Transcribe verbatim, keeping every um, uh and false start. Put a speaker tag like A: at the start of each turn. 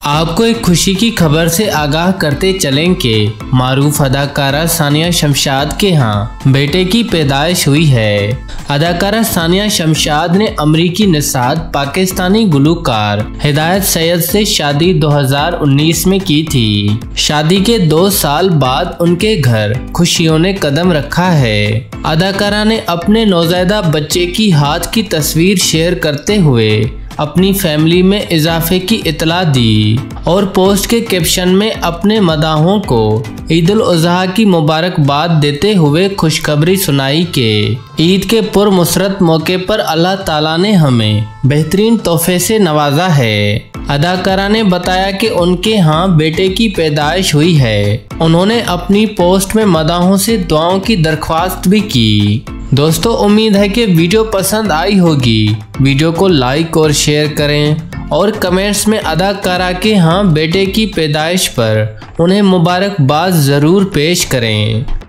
A: आपको एक खुशी की खबर से आगाह करते चलें कि मारूफ अदाकारा सानिया शमशाद के यहाँ बेटे की पैदाइश हुई है। अदाकारा सानिया शमशाद ने अमरीकी नसाद पाकिस्तानी गुलूकार हिदायत सैयद से शादी दो हज़ार उन्नीस में की थी। शादी के दो साल बाद उनके घर खुशियों ने कदम रखा है। अदाकारा ने अपने नौज़ायदा बच्चे की हाथ की तस्वीर शेयर करते हुए अपनी फैमिली में इजाफे की इतला दी और पोस्ट के कैप्शन में अपने मदाहों को ईद उल अज़हा की मुबारकबाद देते हुए खुशखबरी सुनाई कि ईद के पुरमसरत मौके पर अल्लाह ताला ने हमें बेहतरीन तोहफे से नवाजा है। अदाकारा ने बताया कि उनके यहाँ बेटे की पैदाइश हुई है। उन्होंने अपनी पोस्ट में मदाहों से दुआओं की दरख्वास्त भी की। दोस्तों, उम्मीद है कि वीडियो पसंद आई होगी। वीडियो को लाइक और शेयर करें और कमेंट्स में अदाकारा के यहाँ बेटे की पैदाइश पर उन्हें मुबारकबाद ज़रूर पेश करें।